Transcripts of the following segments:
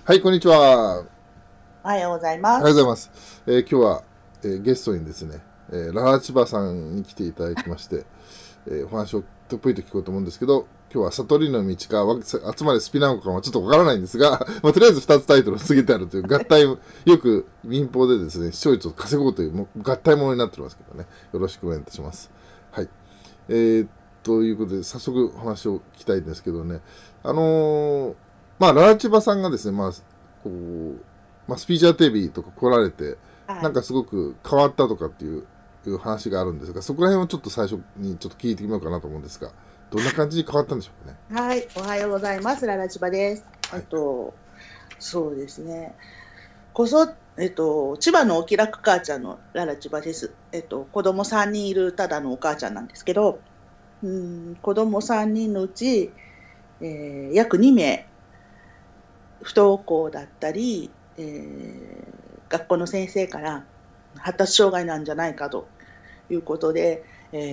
はい、こんにちは。おおはようございます。 はようございます。今日は、ゲストにですね、ララ千葉さんに来ていただきまして、お話をとっぷりと聞こうと思うんですけど、今日は悟りの道か、集まれスピナーかはちょっとわからないんですが、まあ、とりあえず2つタイトルを告げてあるという合体、よく民放でですね、視聴率を稼ごうという合体ものになってますけどね、よろしくお願いいたします。はい。えということで、早速お話を聞きたいんですけどね、あのーまあ、ララ千葉さんがですね、こう、スピーチャーテレビとか来られて、 はい。 なんかすごく変わったとかっていう話があるんですが、そこら辺をちょっと最初にちょっと聞いてみようかなと思うんですが、どんな感じに変わったんでしょうかね。 はい。おはようございます。ララチバです。 はい。 そうですね。こそ、千葉のお気楽母ちゃんのララチバです。子供3人いるただのお母ちゃんなんですけど、子供3人のうち、約2名不登校だったり、学校の先生から発達障害なんじゃないかということで、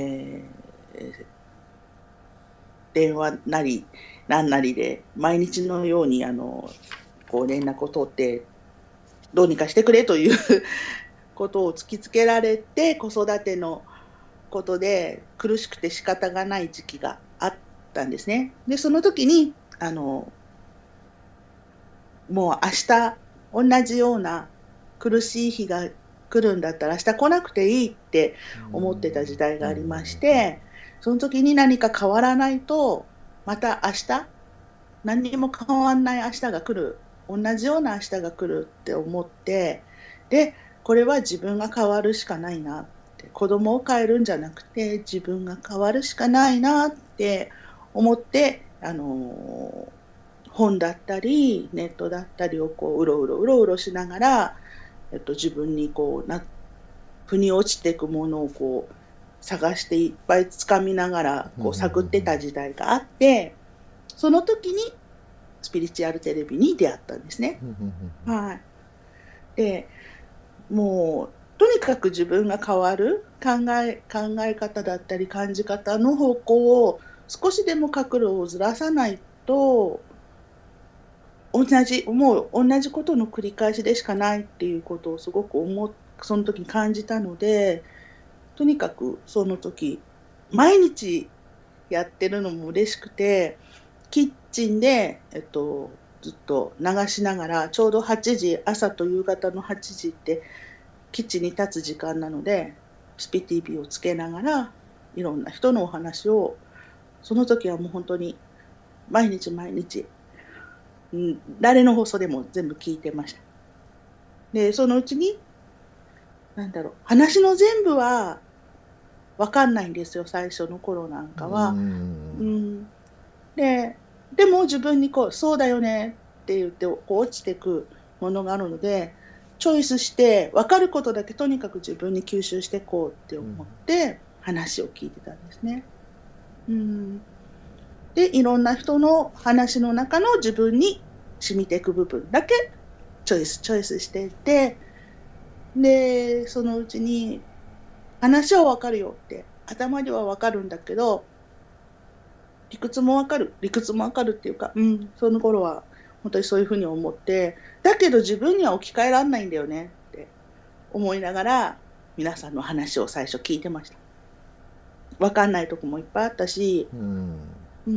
電話なり何なりで毎日のようにこう連絡を取ってどうにかしてくれということを突きつけられて、子育てのことで苦しくて仕方がない時期があったんですね。でその時にもう明日同じような苦しい日が来るんだったら明日来なくていいって思ってた時代がありまして、その時に何か変わらないとまた明日何にも変わんない明日が来る、同じような明日が来るって思って、で、これは自分が変わるしかないなって、子供を変えるんじゃなくて自分が変わるしかないなって思って、本だったりネットだったりをこううろうろしながら、自分にこう腑に落ちていくものをこう探していっぱい掴みながらこう探ってた時代があって、その時にスピリチュアルテレビに出会ったんですね。はい。で、もう、とにかく自分が変わる考え方だったり感じ方の方向を少しでも角度をずらさないと、もう同じことの繰り返しでしかないっていうことをすごくその時に感じたので、とにかくその時、毎日やってるのも嬉しくて、キッチンで、ずっと流しながら、ちょうど8時、朝と夕方の8時って、キッチンに立つ時間なので、スピティビをつけながら、いろんな人のお話を、その時はもう本当に、毎日毎日、誰の放送でも全部聞いてました。で、そのうちに、話の全部はわかんないんですよ、最初の頃なんかは。うん、で、でも自分にこう、そうだよねって言って、こう落ちてくものがあるので、チョイスして、分かることだけとにかく自分に吸収していこうって思って話を聞いてたんですね。うん、で、いろんな人の話の中の自分に染みていく部分だけチョイスしていって、で、そのうちに話は分かるよって、頭では分かるんだけど、理屈もわかるっていうか、その頃は本当にそういうふうに思って、だけど自分には置き換えられないんだよねって思いながら、皆さんの話を最初聞いてました。わかんないとこもいっぱいあったし、うん、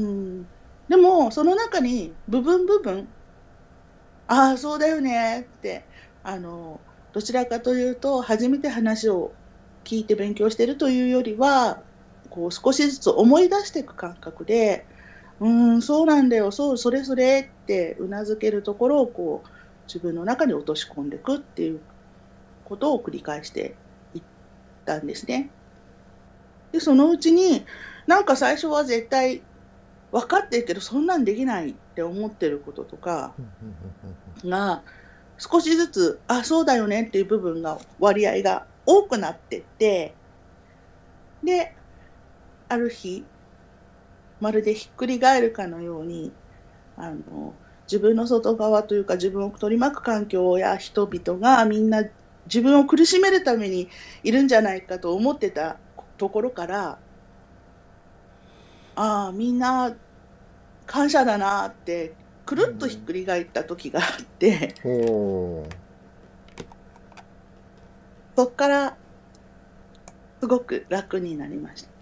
でも、その中に部分、ああ、そうだよねって、あの、どちらかというと、初めて話を聞いて勉強しているというよりは、こう少しずつ思い出していく感覚で、そうなんだよ、それそれってうなずけるところをこう自分の中に落とし込んでいくっていうことを繰り返していったんですね。で、そのうちに、なんか最初は絶対分かってるけど、そんなんできないって思ってることとかが、少しずつ、あ、そうだよねっていう部分が、割合が多くなってって、で、ある日、まるでひっくり返るかのように、あの、自分の外側というか自分を取り巻く環境や人々がみんな自分を苦しめるためにいるんじゃないかと思ってたところから、ああ、みんな感謝だなって、 くるっとひっくり返った時があって、 ほそっからすごく楽になりました。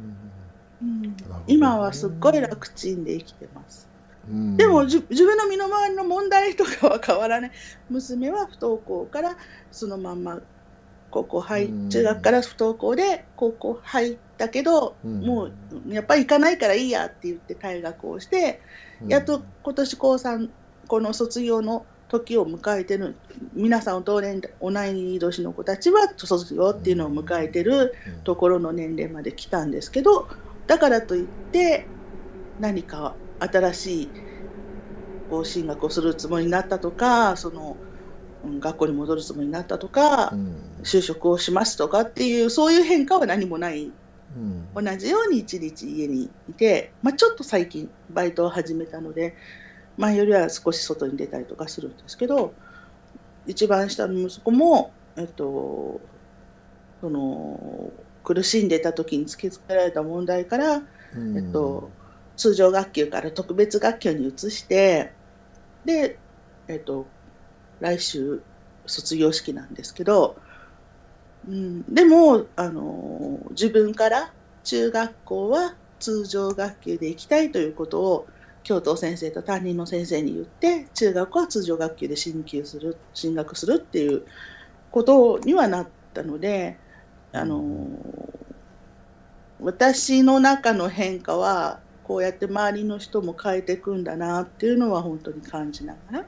今はすっごい楽ちんで生きてます。でも自分の身の回りの問題とかは変わらない。娘は不登校からそのまんま高校中学から不登校で高校入ったけど、もうやっぱり行かないからいいやって言って退学をして、やっと今年高3この卒業の時を迎えてる、皆さん同い年の子たちは卒業っていうのを迎えてるところの年齢まで来たんですけど、だからといって何か新しい進学をするつもりになったとか、その学校に戻るつもりになったとか、就職をしますとかっていうそういう変化は何もない、同じように一日家にいて、ちょっと最近バイトを始めたので前よりは少し外に出たりとかするんですけど、一番下の息子も、その苦しんでた時に突きつけられた問題から、通常学級から特別学級に移して、で、来週卒業式なんですけど、でも自分から中学校は通常学級で行きたいということを教頭先生と担任の先生に言って、中学校は通常学級で進学するっていうことにはなったので、私の中の変化はこうやって周りの人も変えていくんだなっていうのは本当に感じながら、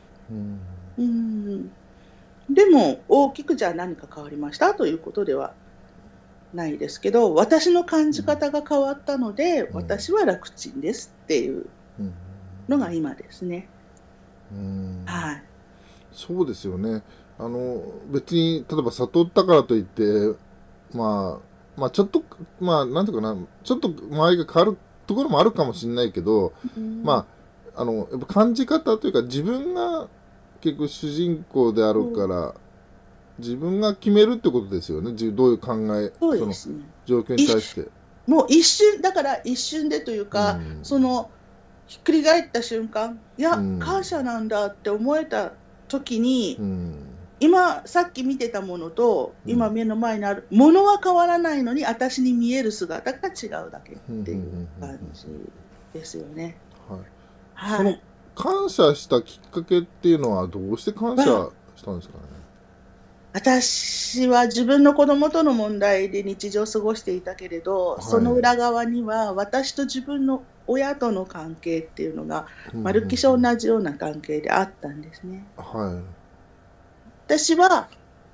でも大きくじゃあ何か変わりましたということではないですけど、私の感じ方が変わったので、私は楽ちんですっていうのが今ですね。はい。 そうですよね。別に例えば悟ったからといってちょっとなんていうかな、ちょっと周りが変わるところもあるかもしれないけど、やっぱ感じ方というか、自分が結構主人公であるから、自分が決めるってことですよね。どういう考え、 そうですね、 その状況に対して。 もう一瞬だから一瞬でというか、そのひっくり返った瞬間、いや、感謝なんだって思えた時に、今さっき見てたものと今目の前にあるものは変わらないのに、私に見える姿が違うだけっていう感じですよね。 その感謝したきっかけっていうのはどうして感謝したんですかね。 私は自分の子供との問題で日常を過ごしていたけれど、その裏側には私と自分の親との関係っていうのがまるっきし同じような関係であったんですね。私は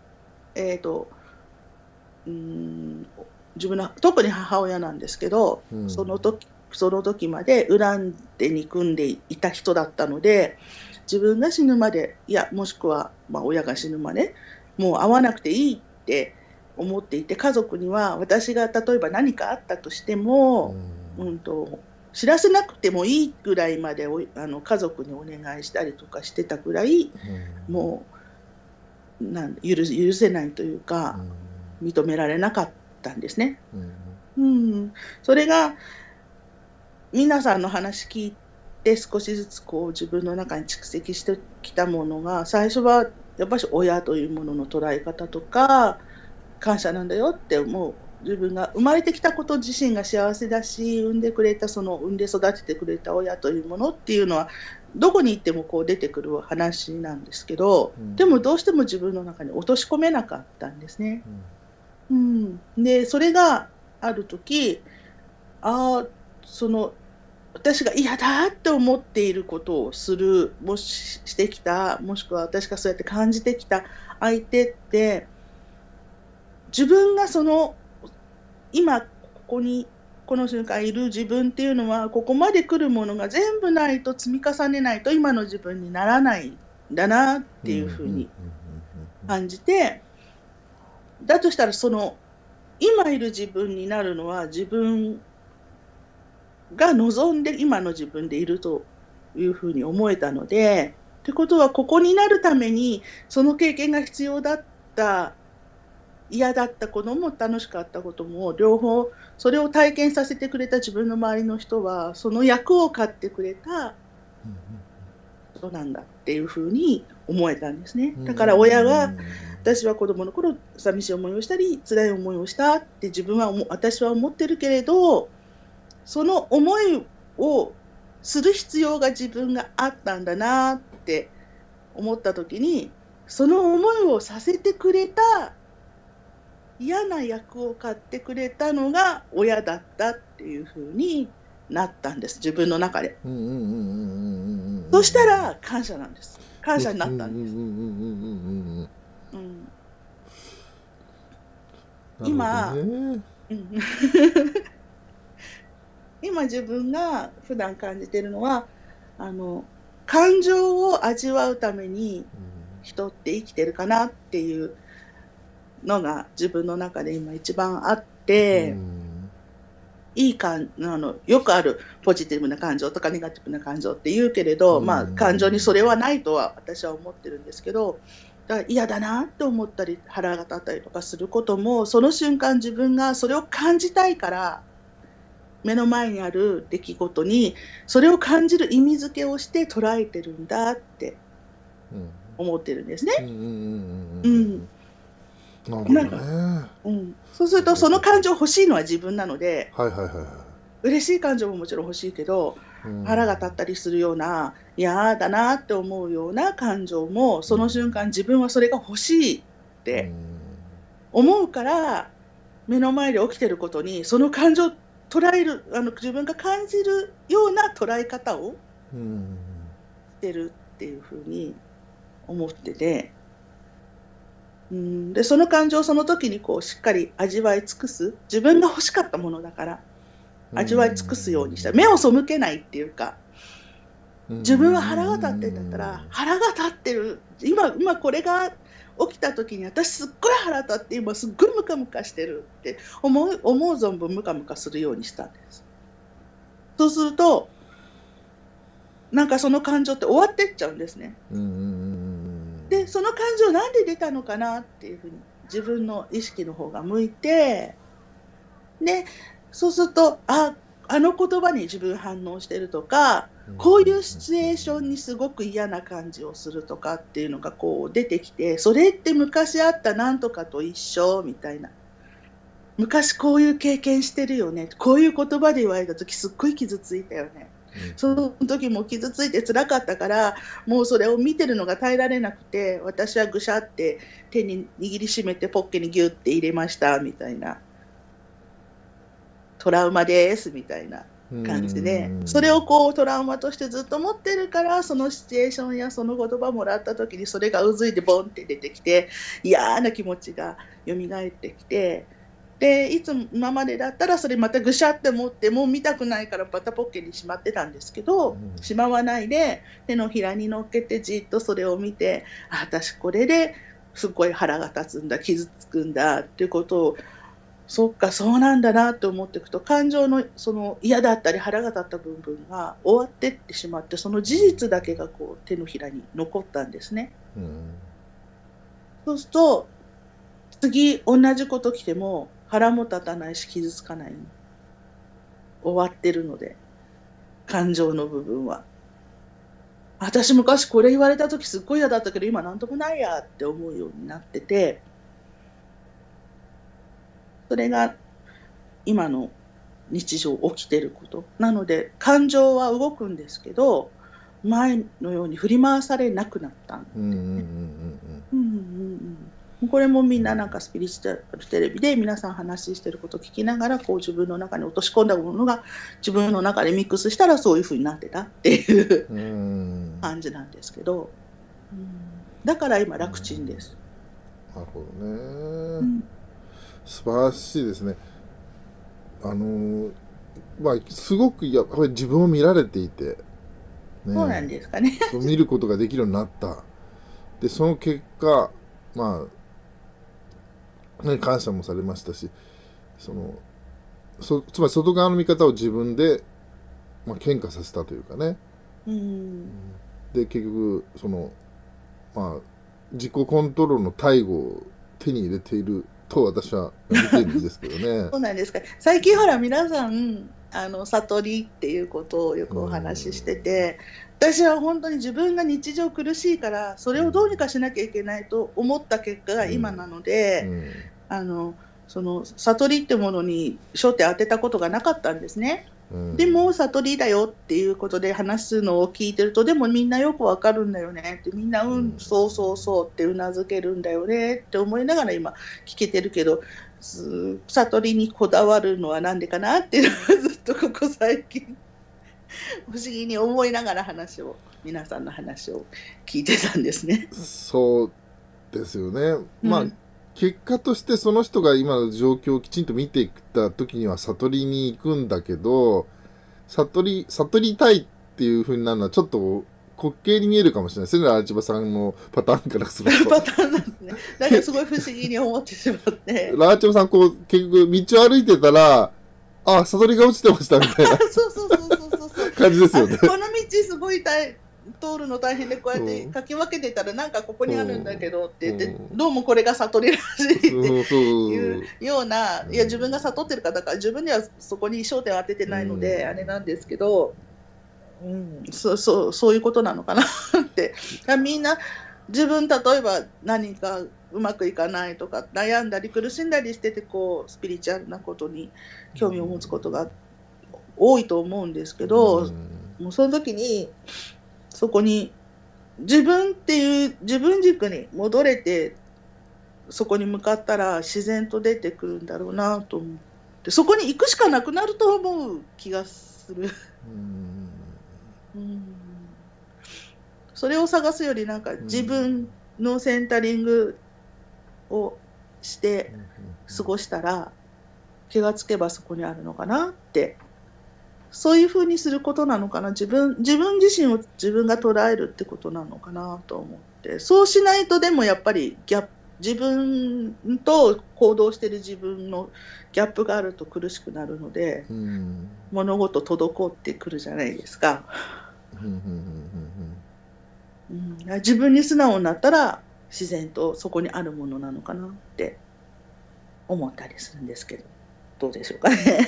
自分の特に母親なんですけど、その時まで恨んで憎んでいた人だったので、自分が死ぬまで、いやもしくは親が死ぬまでもう会わなくていいって思っていて、家族には私が例えば何かあったとしても、知らせなくてもいいぐらいまで家族にお願いしたりとかしてたぐらい、もう許せないというか、認められなかったんですね。それが皆さんの話聞いて少しずつ自分の中に蓄積してきたものが、最初はやっぱり親というものの捉え方とか、感謝なんだよって思う、自分が生まれてきたこと自身が幸せだし、産んで育ててくれた親というものっていうのはどこに行っても出てくる話なんですけど、でもどうしても自分の中に落とし込めなかったんですね。でそれがある時、私が嫌だって思っていることをしてきた、もしくは私がそうやって感じてきた相手って、自分が今ここにこの瞬間いる自分っていうのは、ここまで来るものが全部ないと、積み重ねないと今の自分にならないんだなっていうふうに感じて、だとしたら今いる自分になるのは自分が望んで今の自分でいるというふうに思えたので、ってことはここになるためにその経験が必要だった、嫌だったことも楽しかったことも両方、それを体験させてくれた自分の周りの人はその役を買ってくれたことなんだっていうふうに思えたんですね。だから親が、私は子供の頃寂しい思いをしたり辛い思いをしたって私は思ってるけれど、その思いをする必要が自分があったんだなって思った時に、その思いをさせてくれた、嫌な役を買ってくれたのが親だったっていう風になったんです、自分の中で。そしたら感謝なんです。感謝になったんです。今、今自分が普段感じているのは、感情を味わうために人って生きてるかなっていうのが自分の中で今一番あって、よくあるポジティブな感情とかネガティブな感情って言うけれど、感情にそれはないとは私は思ってるんですけど、だから嫌だなって思ったり腹が立ったりとかすることも、その瞬間自分がそれを感じたいから目の前にある出来事にそれを感じる意味付けをして捉えてるんだって思ってるんですね。そうするとその感情欲しいのは自分なので、嬉しい感情ももちろん欲しいけど、腹が立ったりするような嫌だなって思うような感情もその瞬間自分はそれが欲しいって思うから、目の前で起きてることにその感情を捉える、自分が感じるような捉え方をしてるっていうふうに思ってて、でその感情をその時にこうしっかり味わい尽くす、自分が欲しかったものだから味わい尽くすようにした。目を背けないっていうか、自分は腹が立ってんだったら腹が立ってる、今これが起きた時に私すっごい腹立って今すっごいムカムカしてるって思う存分ムカムカするようにしたんです。そうするとなんかその感情って終わってっちゃうんですね。でその感情なんで出たのかなっていうふうに自分の意識の方が向いて、でそうするとあの言葉に自分反応してるとか、こういうシチュエーションにすごく嫌な感じをするとかっていうのがこう出てきて、それって昔あったなんとかと一緒みたいな、昔こういう経験してるよね、こういう言葉で言われた時すっごい傷ついたよね、その時も傷ついて辛かったからもうそれを見てるのが耐えられなくて、私はぐしゃって手に握りしめてポッケにギュッて入れましたみたいな、トラウマですみたいな感じで、それをこうトラウマとしてずっと持ってるから、そのシチュエーションやその言葉もらった時にそれがうずいてボンって出てきて嫌な気持ちが蘇ってきて、で今までだったらそれまたぐしゃって持ってもう見たくないからまたポッケにしまってたんですけど、しまわないで手のひらに乗っけてじっとそれを見て、私これですごい腹が立つんだ、傷つくんだっていうことを、そっかそうなんだなって思っていくと、感情のその嫌だったり腹が立った部分が終わってってしまって、その事実だけがこう手のひらに残ったんですね。そうすると次同じこと来ても腹も立たないし傷つかない、終わってるので、感情の部分は。私昔これ言われた時すっごい嫌だったけど今なんともないやって思うようになってて、それが今の日常起きてることなので、感情は動くんですけど前のように振り回されなくなったんですね。これもみんななんかスピリチュアルテレビで皆さん話してることを聞きながら、こう自分の中に落とし込んだものが自分の中でミックスしたらそういう風になってたっていう感じなんですけど、だから今楽ちんです。 なるほどね、素晴らしいですね。すごくやっぱり自分を見られていて、 そうなんですかね。 そう見ることができるようになった。でその結果感謝もされましたし、つまり外側の見方を自分で、喧嘩させたというかね、で結局自己コントロールの大義を手に入れていると私は見てるんですけどね。 そうなんですか。最近ほら皆さん悟りっていうことをよくお話ししてて、 私は本当に自分が日常苦しいからそれをどうにかしなきゃいけないと思った結果が今なので、その悟りってものに焦点当てたことがなかったんですね。でも悟りだよっていうことで話すのを聞いてると、でもみんなよくわかるんだよねって、みんなそうそうそうってうなずけるんだよねって思いながら今聞けてるけど、悟りにこだわるのはなんでかなっていうのはずっとここ最近不思議に思いながら皆さんの話を聞いてたんですね。 そうですよね。まあ、結果としてその人が今の状況をきちんと見ていった時には悟りに行くんだけど、悟りたいっていう風になるのはちょっと滑稽に見えるかもしれないですね、ラーチバさんのパターンからすると。 パターンなんですね。だからすごい不思議に思ってしまって。 ラーチバさん、こう、結局道を歩いてたら、あ、悟りが落ちてましたみたいなそう感じですよね。 この道すごい通るの大変で、こうやって書き分けてたらなんかここにあるんだけどって言って、どうもこれが悟りらしいっていうような、いや自分が悟ってる方から自分にはそこに焦点を当ててないのであれなんですけど、そういうことなのかなってみんな自分、例えば何かうまくいかないとか悩んだり苦しんだりしてて、こうスピリチュアルなことに興味を持つことが多いと思うんですけど、もうその時にそこに自分っていう自分軸に戻れて、そこに向かったら自然と出てくるんだろうなと思って、そこに行くしかなくなると思う気がする。それを探すよりなんか自分のセンタリングをして過ごしたら気がつけばそこにあるのかなって、そういう風にすることなのかな、自分自身を自分が捉えるってことなのかなと思って、そうしないとでもやっぱり自分と行動してる自分のギャップがあると苦しくなるので、物事滞ってくるじゃないですか。自分に素直になったら自然とそこにあるものなのかなって思ったりするんですけど、どうでしょうかね。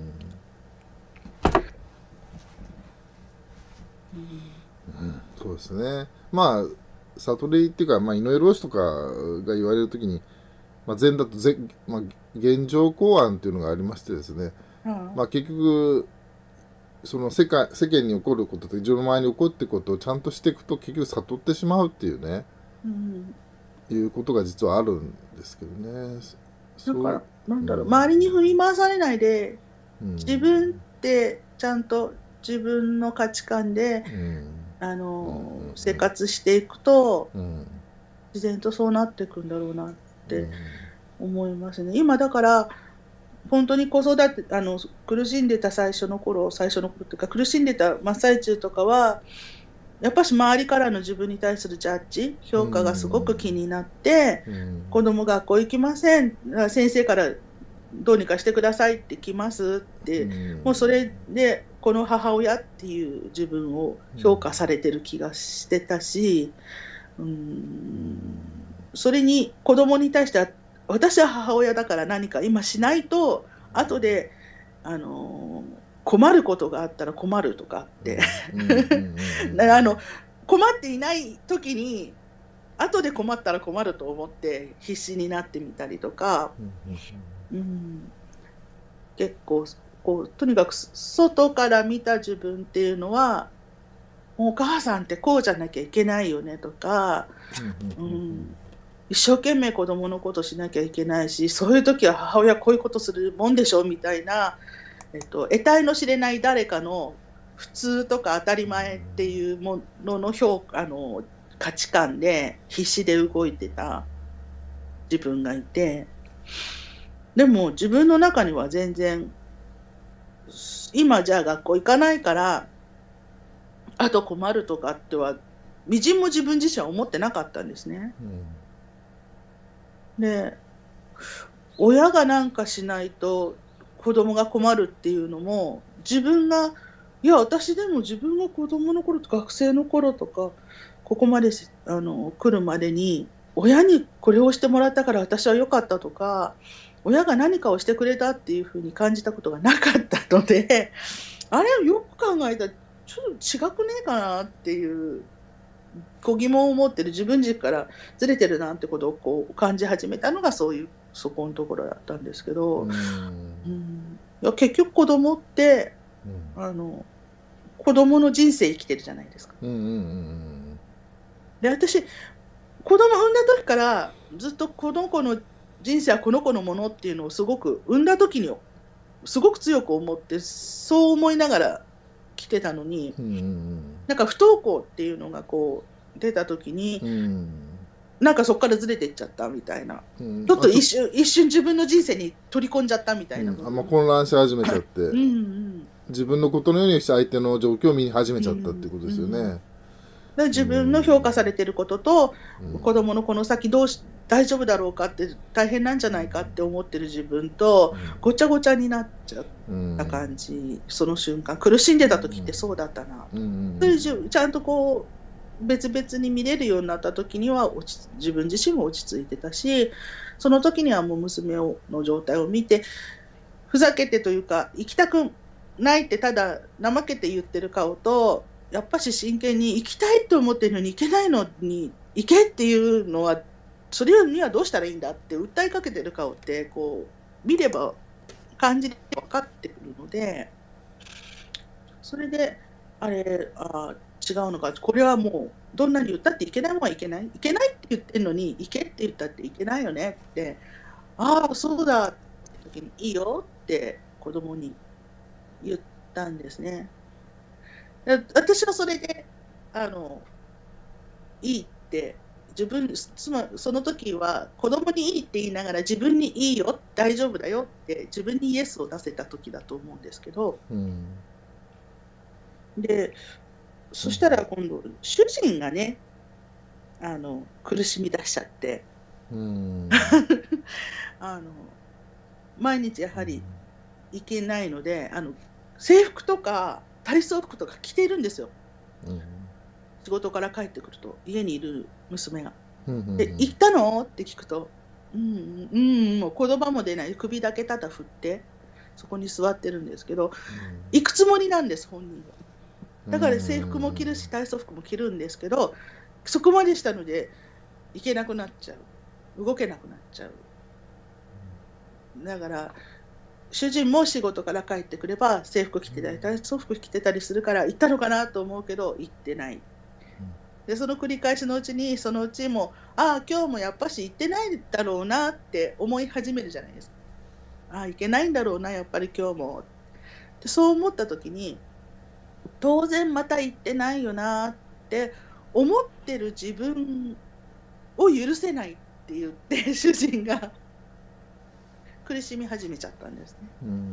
そうですね。まあ悟りっていうか、まあ、井上老師とかが言われるときに、まあ、禅だとまあ、現状公案っていうのがありましてですね、まあ、結局その世間に起こることと自分の前に起こっていくことをちゃんとしていくと結局悟ってしまうっていうね、いうことが実はあるんですけどね。 だからなんだろう、周りに振り回されないで、自分ってちゃんと自分の価値観で、生活していくと、自然とそうなっていくんだろうなって思いますね。今だから本当に子育て苦しんでた最初の頃っていうか、苦しんでた真っ最中とかはやっぱし周りからの自分に対するジャッジ評価がすごく気になって、子供学校行きません、先生からどうにかしてくださいって来ますって、もうそれでこの母親っていう自分を評価されてる気がしてたし、それに子供に対しては私は母親だから何か今しないと後で困ることがあったら困るとかって困っていない時に後で困ったら困ると思って必死になってみたりとか、結構こうとにかく外から見た自分っていうのはお母さんってこうじゃなきゃいけないよねとか、一生懸命子供のことしなきゃいけないし、そういう時は母親こういうことするもんでしょみたいな、得体の知れない誰かの普通とか当たり前っていうものの価値観で必死で動いてた自分がいて、でも自分の中には全然今じゃあ学校行かないからあと困るとかってはみじんも自分自身は思ってなかったんですね。で、親がなんかしないと子供が困るっていうのも自分が、いや私でも自分が子供の頃とか学生の頃とかここまで来るまでに親にこれをしてもらったから私は良かったとか、親が何かをしてくれたっていうふうに感じたことがなかったので、あれよく考えたらちょっと違くねえかなっていうこう疑問を持ってる自分軸からずれてるなってことをこう感じ始めたのがそういうそこのところだったんですけど、いや結局子供って子供の人生生きてるじゃないですか。で私子供産んだ時からずっとこの子の人生はこの子のものっていうのをすごく産んだ時にすごく強く思ってそう思いながら来てたのに、なんか不登校っていうのがこう出た時に、なんかそこからずれていっちゃったみたいな、ちょっと一瞬自分の人生に取り込んじゃったみたいな、 混乱し始めちゃって自分のことのようにして相手の状況を見始めちゃったっていうことですよね。 自分の評価されてることと、子供のこの先大丈夫だろうかって大変なんじゃないかって思ってる自分とごちゃごちゃになっちゃった感じ、その瞬間苦しんでた時ってそうだったな、ちゃんとこう別々に見れるようになった時には自分自身も落ち着いてたし、その時にはもう娘の状態を見てふざけてというか行きたくないってただ怠けて言ってる顔と、やっぱし真剣に行きたいと思ってるのに行けないのに行けっていうのはそれにはどうしたらいいんだって訴えかけてる顔ってこう見れば感じで分かってくるので、それで違うのか、これはもうどんなに言ったっていけないもんはいけないって言ってるのに行けって言ったっていけないよねって、そうだって時にいいよって子供に言ったんですね。私はそれでいいってその時は子供にいいって言いながら自分にいいよ大丈夫だよって自分にイエスを出せた時だと思うんですけど、でそしたら今度主人がね苦しみ出しちゃって毎日やはり行けないので制服とか体操服とか着ているんですよ、仕事から帰ってくると家にいる娘が、で行ったのって聞くともう言葉も出ない、首だけただ振ってそこに座ってるんですけど、行くつもりなんです本人は。だから制服も着るし体操服も着るんですけど、そこまでしたので行けなくなっちゃう、動けなくなっちゃう。だから主人も仕事から帰ってくれば制服着てたり体操服着てたりするから行ったのかなと思うけど行ってない。でその繰り返しのうちにそのうちも今日もやっぱし行ってないだろうなって思い始めるじゃないですか。行けないんだろうなやっぱり今日もで、そう思った時に当然また行ってないよなって思ってる自分を許せないって言って主人が苦しみ始めちゃったんですね。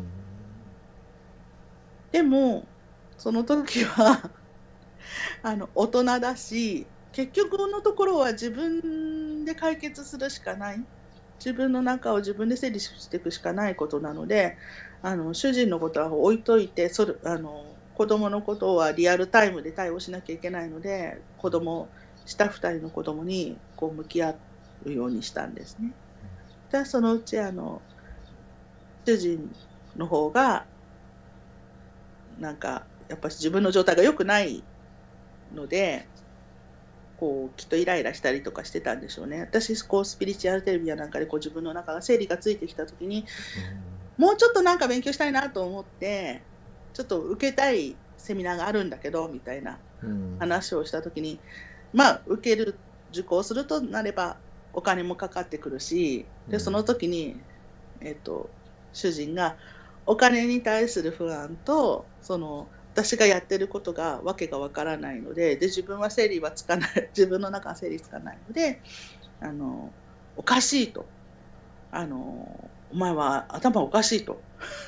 でもその時は大人だし結局のところは自分で解決するしかない、自分の中を自分で整理していくしかないことなので主人のことは置いといて子供のことはリアルタイムで対応しなきゃいけないので下2人の子供にこう向き合うようにしたんですね。でそのうち主人の方がなんかやっぱり自分の状態が良くないのでこうきっとイライラしたりとかしてたんでしょうね。私スピリチュアルテレビやなんかで自分の中が整理がついてきた時に、もうちょっとなんか勉強したいなと思ってちょっと受けたいセミナーがあるんだけどみたいな話をした時に、受講するとなればお金もかかってくるし、でその時に主人がお金に対する不安と私がやってることがわけがわからないので、自分は整理はつかない自分の中は整理つかないのでおかしいとお前は頭おかしいと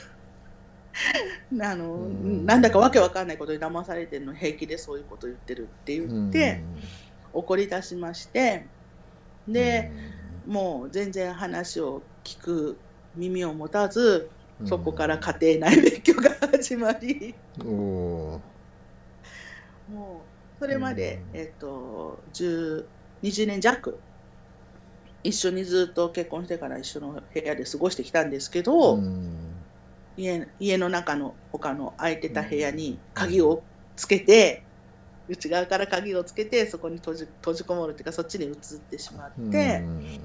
なんだかわけわかんないことに騙されてるの平気でそういうこと言ってるって言って怒り出しまして、でもう全然話を聞く耳を持たずそこから家庭内別居が始まりもうそれまで、20年弱一緒にずっと結婚してから一緒の部屋で過ごしてきたんですけど、家の中の他の空いてた部屋に鍵をつけて、内側から鍵をつけてそこに閉じこもるっていうか、そっちに移ってしまって、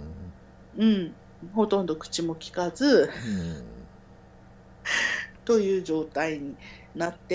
ほとんど口も聞かずという状態になって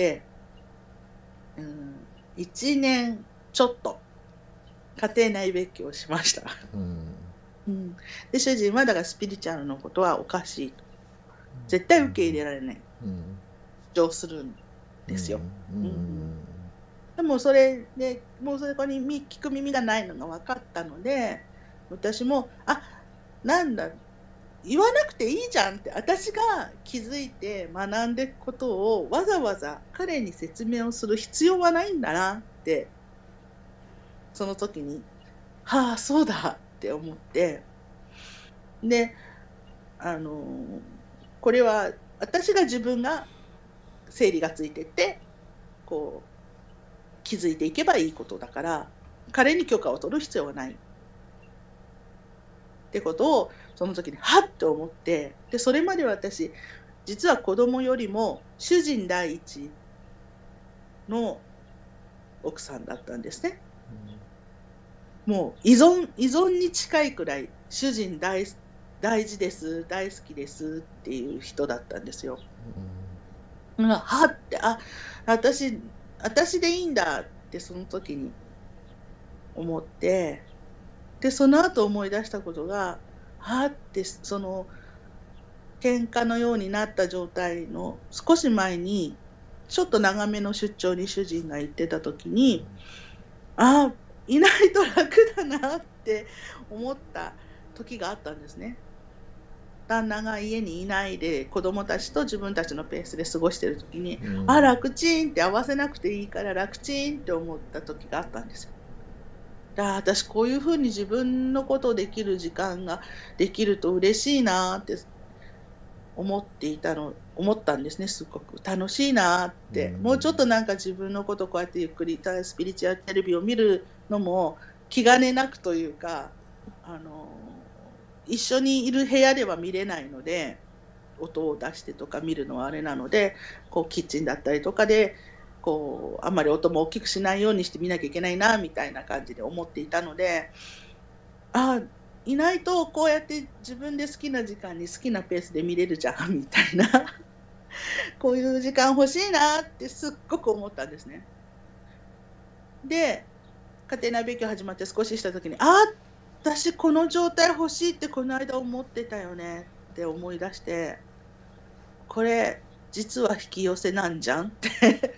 、1年ちょっと家庭内別居をしました。で主人はだからスピリチュアルのことはおかしいと、絶対受け入れられない、主張するんですよ。でもそれでもうそこに聞く耳がないのが分かったので、私もなんだ言わなくていいじゃんって、私が気づいて学んでいくことをわざわざ彼に説明をする必要はないんだなって、その時にそうだって思って、でこれは私が自分が整理がついてってこう気づいていけばいいことだから、彼に許可を取る必要はないってことをその時にはっと思って、でそれまで私実は子供よりも主人第一の奥さんだったんですね。もう依存に近いくらい主人大事です、大好きですっていう人だったんですよ。はって私でいいんだってその時に思って、でその後思い出したことがってその喧嘩のようになった状態の少し前にちょっと長めの出張に主人が行ってた時にいないと楽だなって思った時があったんですね。旦那が家にいないで子供たちと自分たちのペースで過ごしてる時に、楽ちんって合わせなくていいから楽ちんって思った時があったんですよ。私こういうふうに自分のことできる時間ができると嬉しいなって思ったんですね。すごく楽しいなって、もうちょっとなんか自分のことこうやってゆっくりスピリチュアルテレビを見るのも気兼ねなくというか、一緒にいる部屋では見れないので、音を出してとか見るのはあれなので、こうキッチンだったりとかでこうあんまり音も大きくしないようにして見なきゃいけないなみたいな感じで思っていたので、いないとこうやって自分で好きな時間に好きなペースで見れるじゃんみたいなこういう時間欲しいなってすっごく思ったんですね。で家庭内勉強始まって少しした時に私この状態欲しいってこの間思ってたよねって思い出して、これ実は引き寄せなんじゃんって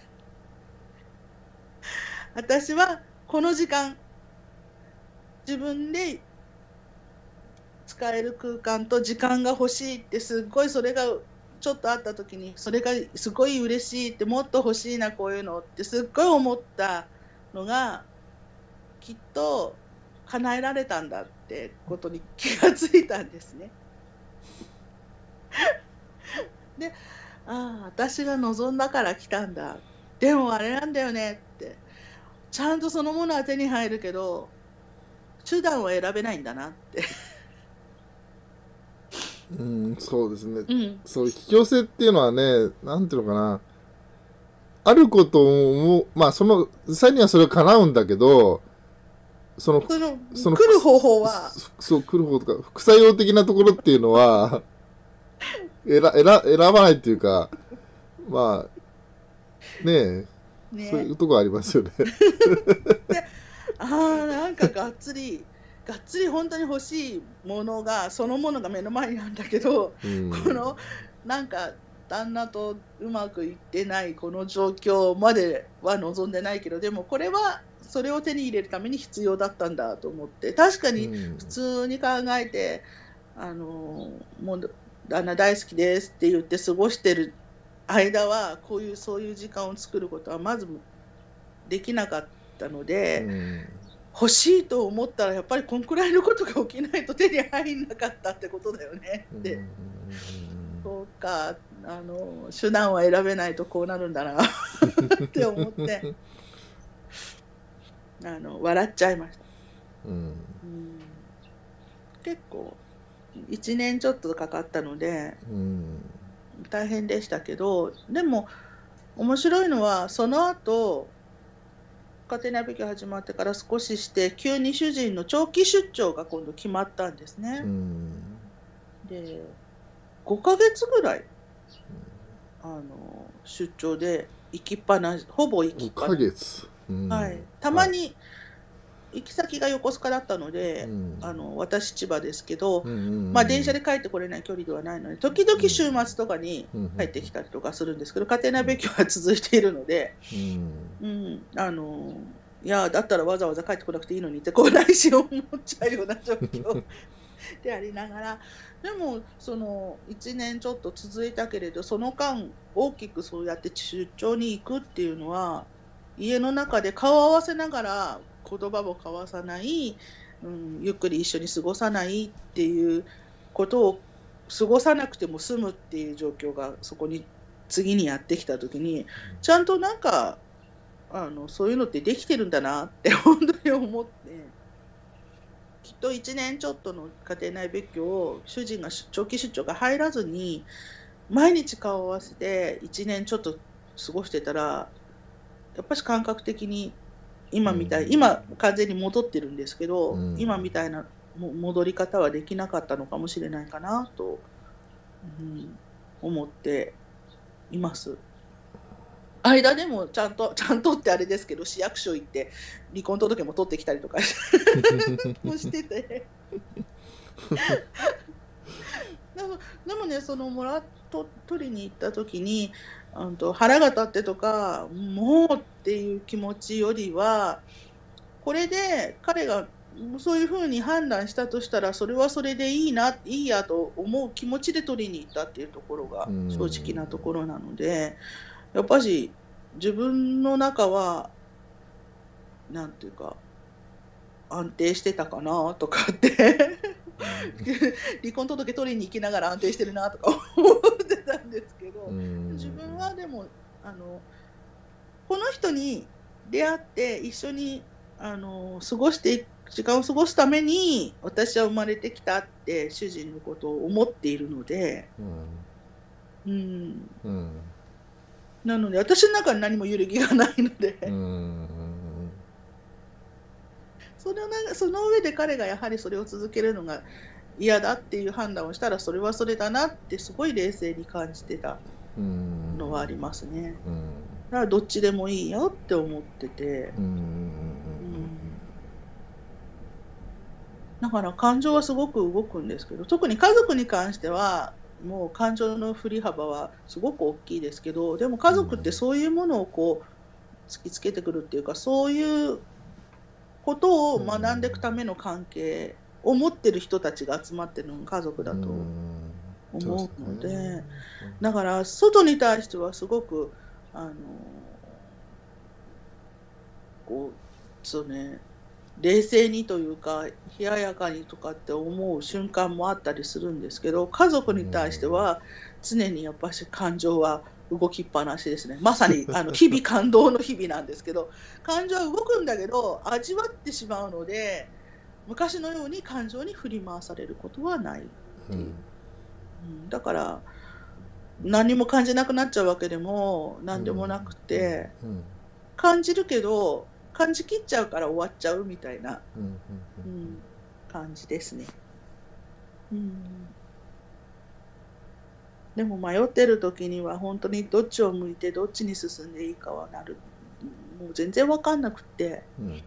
私はこの時間自分で使える空間と時間が欲しいって、すっごいそれがちょっとあった時にそれがすごい嬉しいって、もっと欲しいなこういうのってすっごい思ったのがきっと叶えられたんだってことに気がついたんですね。で私が望んだから来たんだ、でもあれなんだよねって、ちゃんとそのものは手に入るけど手段を選べないんだなってそうですね、そう引き寄せっていうのはね、なんていうのかな、あることもその実際にはそれを叶うんだけど、その来る方法は来る方とか副作用的なところっていうのは選ばないっていうか、ねえ、そういうとこありますよねなんかがっつり本当に欲しいものがそのものが目の前にあるんだけど、このなんか旦那とうまくいってないこの状況までは望んでないけど、でもこれはそれを手に入れるために必要だったんだと思って、確かに普通に考えて、もう旦那大好きですって言って過ごしてる間はそういう時間を作ることはまずできなかったので、欲しいと思ったらやっぱりこんくらいのことが起きないと手に入んなかったってことだよねって、そうか手段は選べないとこうなるんだなって思って笑っちゃいました。結構1年ちょっとかかったので大変でしたけど、でも面白いのはその後家庭内別居始まってから少しして急に主人の長期出張が今度決まったんですね。で5ヶ月ぐらい出張で行きっぱなし、ほぼ行きっぱなし。 5ヶ月。 はい、たまに行き先が横須賀だったので、私千葉ですけど、電車で帰ってこれない距離ではないので、時々週末とかに帰ってきたりとかするんですけど、家庭内別居は続いているので、いやだったらわざわざ帰ってこなくていいのにって内心思っちゃうような状況でありながら、でもその1年ちょっと続いたけれど、その間大きくそうやって出張に行くっていうのは、家の中で顔を合わせながら言葉も交わさない、ゆっくり一緒に過ごさないっていうことを過ごさなくても済むっていう状況がそこに次にやってきた時に、ちゃんとなんかそういうのってできてるんだなって本当に思って、きっと1年ちょっとの家庭内別居を主人が長期出張が入らずに毎日顔を合わせて1年ちょっと過ごしてたら、やっぱし感覚的に今完全に戻ってるんですけど、今みたいな戻り方はできなかったのかもしれないかなと、思っています。間でもちゃんとってあれですけど、市役所行って離婚届も取ってきたりとかもしててでもね、その取りに行った時に腹が立ってとかもうっていう気持ちよりは、これで彼がそういうふうに判断したとしたら、それはそれでいいやと思う気持ちで取りに行ったっていうところが正直なところなので、やっぱし自分の中はなんていうか安定してたかなとかって離婚届取りに行きながら安定してるなとか思ってたんですけど、自分はでもこの人に出会って一緒に時間を過ごすために私は生まれてきたって主人のことを思っているので、なので私の中に何も揺るぎがないのでその上で彼がやはりそれを続けるのが嫌だっていう判断をしたら、それはそれだなってすごい冷静に感じてたのはありますね。だからどっちでもいいよって思ってて、だから感情はすごく動くんですけど、特に家族に関してはもう感情の振り幅はすごく大きいですけど、でも家族ってそういうものをこう突きつけてくるっていうか、そういうことを学んでいくための関係を持ってる人たちが集まってるのが家族だと思うので、だから外に対してはすごく冷静にというか冷ややかにとかって思う瞬間もあったりするんですけど、家族に対しては常にやっぱり感情は動きっぱなしですね。まさに日々感動の日々なんですけど、感情は動くんだけど味わってしまうので、昔のように感情に振り回されることはないっていう、だから何も感じなくなっちゃうわけでも何でもなくて、感じるけど感じきっちゃうから終わっちゃうみたいな感じですね。でも迷ってる時には本当にどっちを向いてどっちに進んでいいかはもう全然分かんなくって、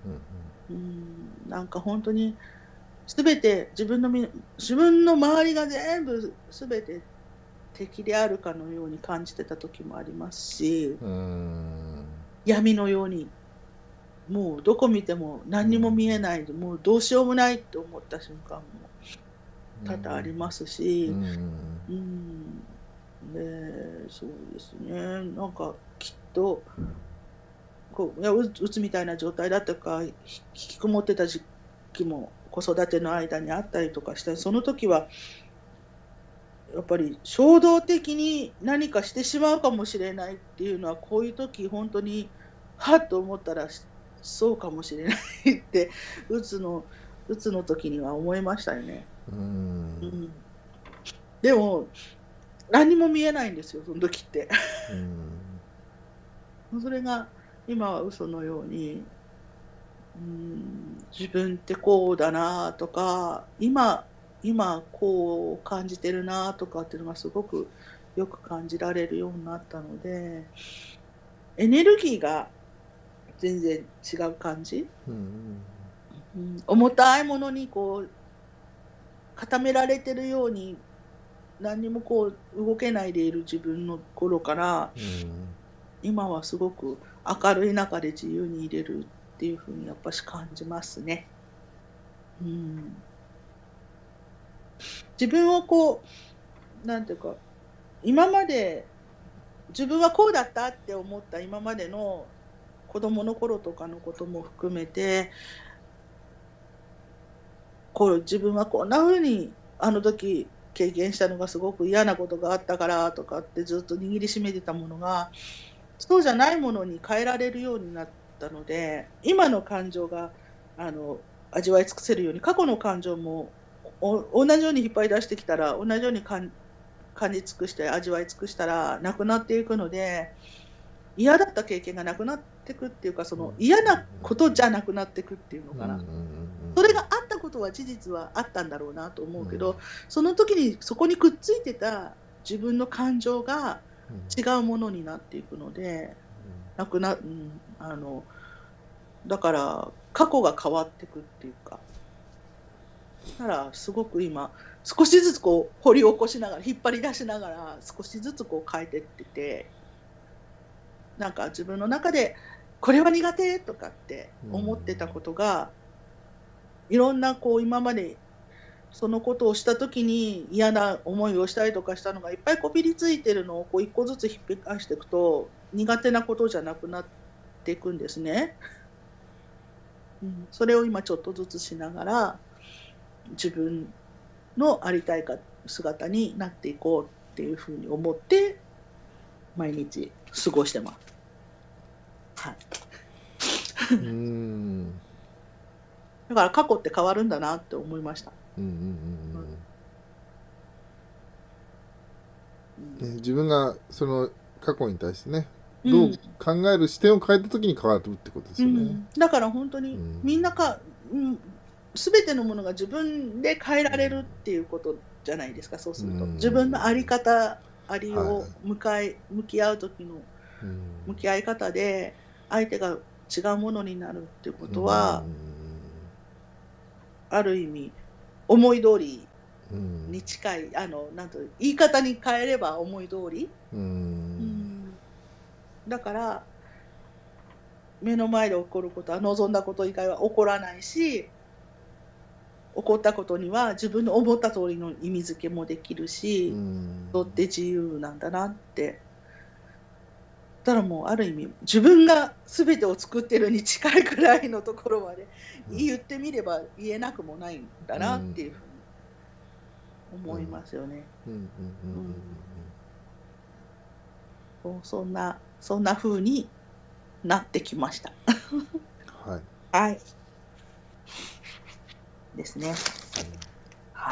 なんか本当に全て自分の周りが全部全て敵であるかのように感じてた時もありますし、闇のようにもうどこ見ても何にも見えない、もうどうしようもないって思った瞬間も多々ありますし、そうですね、なんかきっとうつみたいな状態だったか引きこもってた時期も子育ての間にあったりとかして、その時はやっぱり衝動的に何かしてしまうかもしれないっていうのは、こういう時本当にはっと思ったらそうかもしれないってうつの時には思いましたよね。でも何も見えないんですよ、その時ってそれが今は嘘のように自分ってこうだなとか、今こう感じてるなとかっていうのがすごくよく感じられるようになったので、エネルギーが全然違う感じ、重たいものにこう固められてるように何にもこう動けないでいる自分の頃から、今はすごく明るい中で自由にいれるっていうふうにやっぱし感じますね。自分をこうなんていうか、今まで自分はこうだったって思った今までの子供の頃とかのことも含めて、こう自分はこんな風にあの時経験したのがすごく嫌なことがあったからとかってずっと握りしめてたものが、そうじゃないものに変えられるようになったので、今の感情が味わい尽くせるように、過去の感情も同じように引っ張り出してきたら、同じように感じ尽くして味わい尽くしたらなくなっていくので、嫌だった経験がなくなっていくっていうか、その嫌なことじゃなくなっていくっていうのかな。それがあったことは事実はあったんだろうなと思うけど、その時にそこにくっついてた自分の感情が違うものになっていくので、だから過去が変わっていくっていうか、だからすごく今少しずつこう掘り起こしながら、引っ張り出しながら少しずつこう変えてってて、なんか自分の中でこれは苦手とかって思ってたことが、いろんなこう今までそのことをした時に嫌な思いをしたりとかしたのがいっぱいこびりついてるのをこう一個ずつひっぺがしていくと、苦手なことじゃなくなっていくんですね。それを今ちょっとずつしながら、自分のありたい姿になっていこうっていうふうに思って毎日過ごしてます。はい。だから過去って変わるんだなって思いました。 自分がその過去に対してね、どう考える視点を変えた時に変わるってことですよね。 だから本当にみんな全てのものが自分で変えられるっていうことじゃないですか。そうすると自分のあり方ありを向き合う時の向き合い方で相手が違うものになるっていうことは、ある意味思い通りに近い、なんと言い方に変えれば思い通り、だから目の前で起こることは望んだこと以外は起こらないし、起こったことには自分の思った通りの意味付けもできるし、とって自由なんだなって。だからもうある意味自分が全てを作ってるに近いくらいのところまで言ってみれば言えなくもないんだなっていうふうに思いますよね。そんな風になってきました。 はい。 はい。ですね。はい。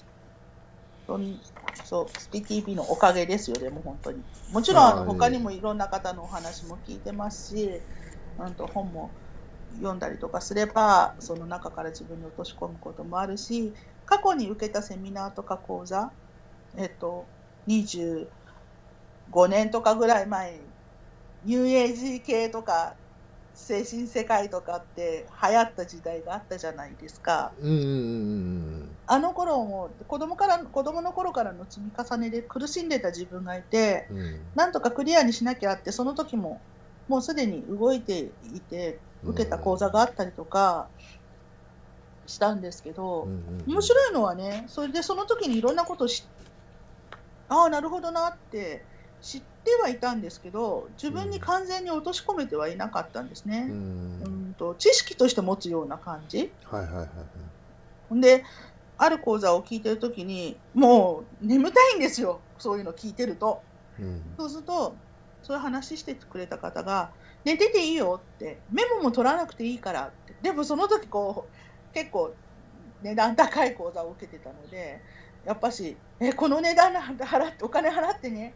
そう、スピ TV のおかげですよ、でも本当に。もちろん他にもいろんな方のお話も聞いてますし、本も読んだりとかすれば、その中から自分に落とし込むこともあるし、過去に受けたセミナーとか講座、25年とかぐらい前、ニューエイジ系とか精神世界とかって流行った時代があったじゃないですか。あの頃も子供の頃からの積み重ねで苦しんでた自分がいて、なんとかクリアにしなきゃって、その時ももうすでに動いていて受けた講座があったりとかしたんですけど、面白いのはね、それでその時にいろんなことをなるほどなって知ってはいたんですけど、自分に完全に落とし込めてはいなかったんですね。知識として持つような感じ。で、ある講座を聞いてるときにもう眠たいんですよ、そういうの聞いてると。そうするとそういう話してくれた方が「寝てていいよ」って、メモも取らなくていいからって。でもその時結構値段高い講座を受けてたので、やっぱしこの値段なんてお金払ってね、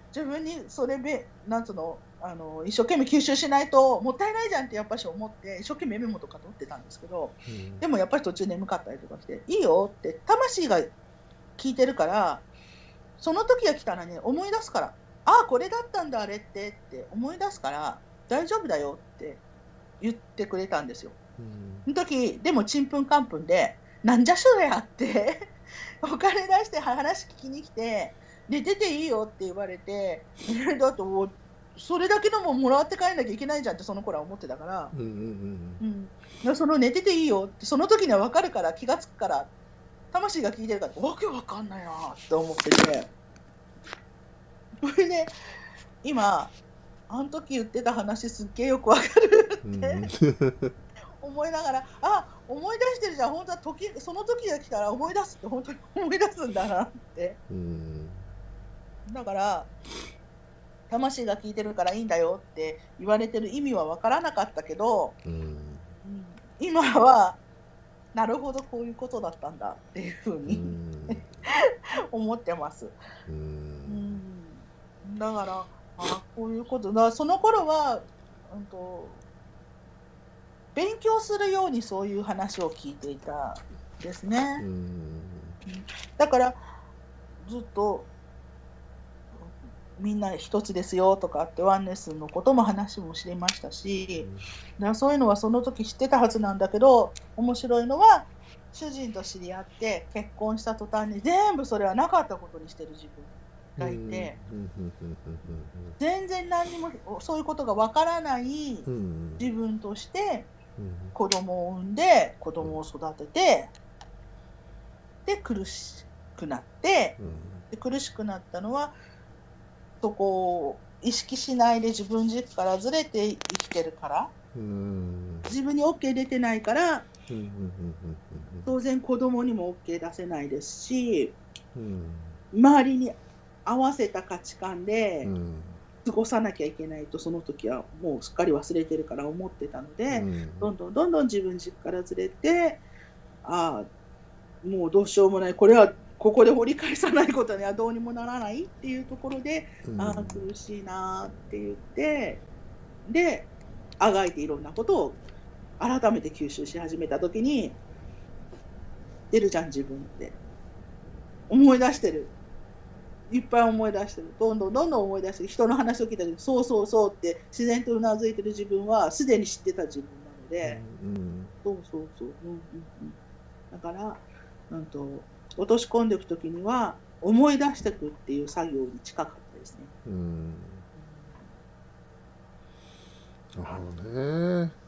自分にそれでなんつうの、一生懸命吸収しないともったいないじゃんってやっぱし思って一生懸命メモとか取ってたんですけど、でもやっぱり途中眠かったりとかしていいよって魂が聞いてるからその時が来たらね思い出すからああこれだったんだあれって思い出すから大丈夫だよって言ってくれたんですよ。その時でもちんぷんかんぷんでなんじゃそれやってお金出して話聞きに来て寝てていいよって言われてだともうそれだけのももらって帰んなきゃいけないじゃんってその頃は思ってたから、その寝てていいよってその時には分かるから気がつくから魂が聞いてるからわけわかんないなって思ってて、それで今あの時言ってた話すっげえよくわかるって思いながら思い出してるじゃん本当はその時が来たら思い出すって本当に思い出すんだなって、だから魂が聞いてるからいいんだよって言われてる意味は分からなかったけど、今はなるほどこういうことだったんだっていうふうに思ってます。だからこういうことだその頃は、勉強するようにそういう話を聞いていたですね。だからずっとみんな一つですよとかってワンネスのことも話も知りましたし、だからそういうのはその時知ってたはずなんだけど面白いのは主人と知り合って結婚した途端に全部それはなかったことにしてる自分がいて、全然何にもそういうことがわからない自分として子供を産んで子供を育ててで苦しくなって、で苦しくなったのはそこを意識しないで自分軸からずれて生きてるから、自分に OK 出てないから当然子供にも OK 出せないですし、周りに合わせた価値観で過ごさなきゃいけないとその時はもうすっかり忘れてるから思ってたので、どんどん自分軸からずれてもうどうしようもないこれはここで掘り返さないことにはどうにもならないっていうところで、苦しいなって言ってであがいていろんなことを改めて吸収し始めた時に出るじゃん自分って思い出してる、いっぱい思い出してる、どんどん思い出してる、人の話を聞いた時そうそうそうって自然とうなずいてる自分はすでに知ってた自分なので、だから落とし込んでいくときには思い出していくっていう作業に近かったですね。 なるほどね。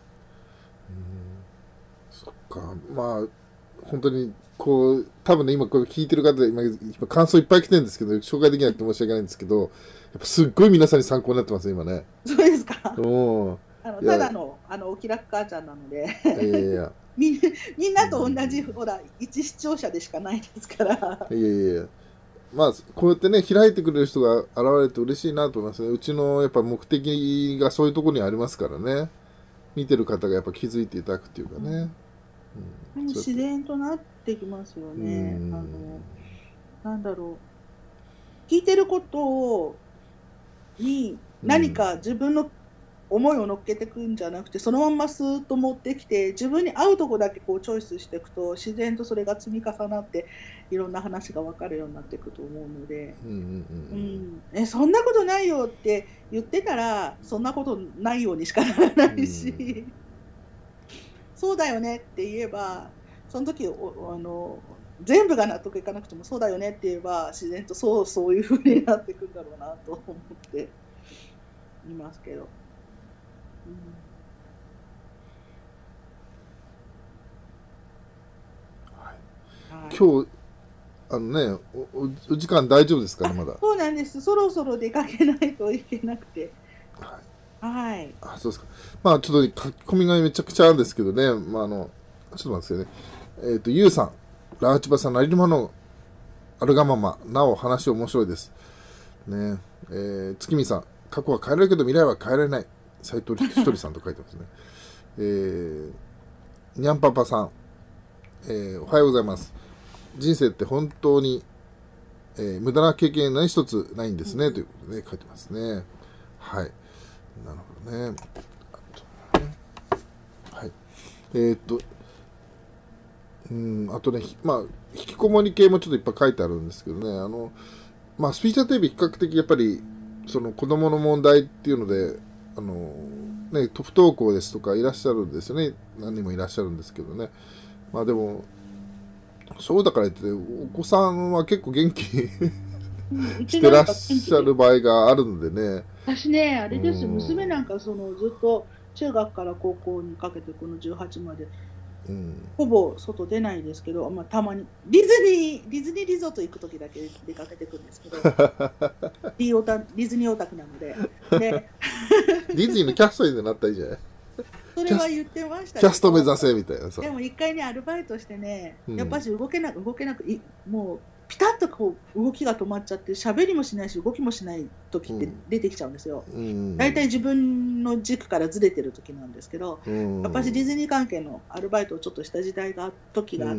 そっか、まあ本当にこう多分ね今これ聞いてる方で今感想いっぱい来てるんですけど紹介できなくて申し訳ないんですけど、やっぱすっごい皆さんに参考になってます今ね。 そうですか。ただのお気楽母ちゃんなのでみんなと同じほら一視聴者でしかないですから。 まあこうやってね開いてくれる人が現れて嬉しいなと思いますね。うちのやっぱ目的がそういうところにありますからね。見てる方がやっぱ気づいていただくっていうかね。 自然となってきますよね。なんだろう、聞いてることに何か自分の思いを乗っけていくんじゃなくてそのまんまスーッと持ってきて自分に合うとこだけこうチョイスしていくと自然とそれが積み重なっていろんな話が分かるようになっていくと思うので、そんなことないよって言ってたらそんなことないようにしかならないし、そうだよねって言えばその時全部が納得いかなくてもそうだよねって言えば自然とそういう風になっていくんだろうなと思っていますけど。 今日お時間大丈夫ですかねまだ。 そうなんです。そろそろ出かけないといけなくて。はい。 そうですか。まあちょっと書き込みがめちゃくちゃあるんですけどね。ちょっと待ってくださいね。ゆうさん、ラーチバさん、なりるまのあるがまま、なお話面白いです。ね。月見さん、過去は変えられるけど未来は変えられない。斉藤ひとりさんと書いてますね。にゃんぱぱさん、おはようございます。人生って本当に、 無駄な経験何一つないんですね、ということで、ね、書いてますね。はい。なるほどね。はい。あとね、引きこもり系もちょっといっぱい書いてあるんですけどね、スピーチャーテレビ比較的やっぱり、その子供の問題っていうので、不登校ですとかいらっしゃるんですよね。何人もいらっしゃるんですけどね。でも、そうだから言って、お子さんは結構元気してらっしゃる場合があるのでね。 私ね、あれですよ、娘なんかずっと中学から高校にかけてこの18まで、ほぼ外出ないですけど、たまにディズニーリゾート行くときだけ出かけてくるんですけどディズニーオタクなのでディズニーのキャストになったらいいじゃない。 それは言ってましたキャスト目指せみたいなさ。 でも一回ねアルバイトしてね、やっぱし動けなくもうピタッとこう動きが止まっちゃって喋りもしないし動きもしない時って出てきちゃうんですよ。大体自分の軸からずれてる時なんですけど、やっぱしディズニー関係のアルバイトをちょっとした時があって、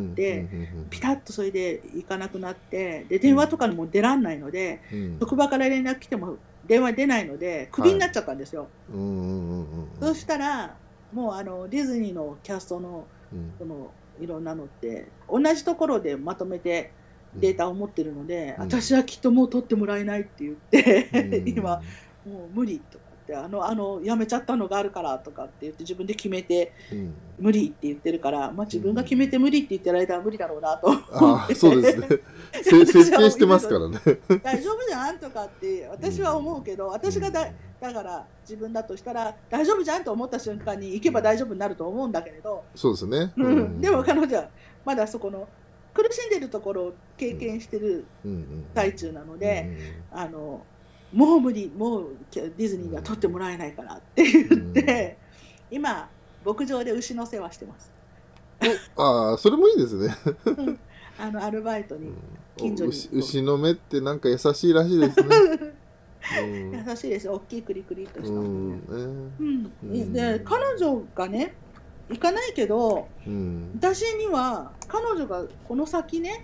ピタッとそれで行かなくなって、で電話とかにも出らんないので、職場から連絡来ても電話出ないのでクビになっちゃったんですよ。そうしたらもうディズニーのキャストのいろんなのって同じところでまとめてデータを持ってるので、私はきっともう取ってもらえないって言って今もう無理とかって辞めちゃったのがあるからとかって言って自分で決めて無理って言ってるから、自分が決めて無理って言ってる間は無理だろうなと思って、 そうですね設定してますからね大丈夫じゃんとかって私は思うけど、私がだから自分だとしたら大丈夫じゃんと思った瞬間に行けば大丈夫になると思うんだけれど、 そうですね、 でも彼女はまだそこの苦しんでるところを経験してる最中なので、もう無理、もうディズニーが取ってもらえないからって言って、今牧場で牛の世話してます。 それもいいですねアルバイトに近所に牛の目ってなんか優しいらしいですね優しいです。大きいクリクリとしたで彼女がね行かないけど、私には彼女がこの先ね、